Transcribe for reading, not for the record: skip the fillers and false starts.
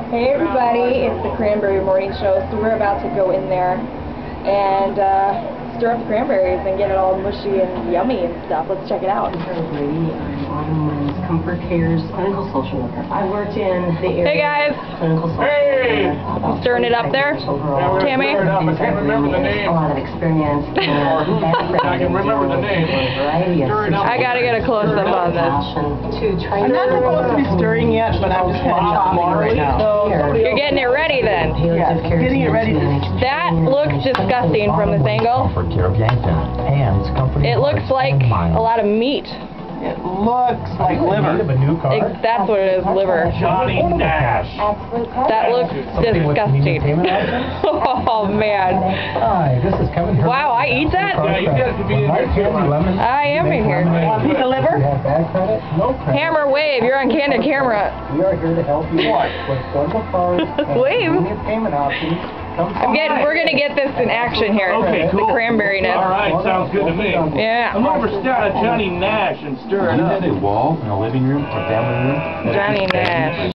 Hey everybody, it's the Cranberry Morning Show, so we're about to go in there and stir up the cranberries and get it all mushy and yummy and stuff. Let's check it out. I'm Autumn Lynn's Comfort Care's clinical social worker. I worked in the area. Hey guys! Clinical social worker. Stirring it up there? Tammy? I can't remember the name. A lot of experience. I can remember the name. I gotta get a close-up on this. I'm not supposed to be stirring yet, but I'm just kind of chopping right now. You're getting it ready then? Yeah, getting it ready. That looks disgusting from this angle. It looks like a lot of meat. It looks like liver. That's what it is, liver. Johnny Nash. That looks disgusting. Oh man. Hi, this is Kevin. Wow, I eat that? Yeah, you guys could be in here too. I am in here. Want a piece of liver? Hammer, wave, you're on candid camera. We are here to help you with clinical cards and Wave. convenient payment options. We're gonna get this in action here. Okay, cool. The cranberry-ness. All right, sounds good to me. Yeah. I'm over down at Johnny Nash and stir it up. You had a wall in a living room or family room? Johnny Nash.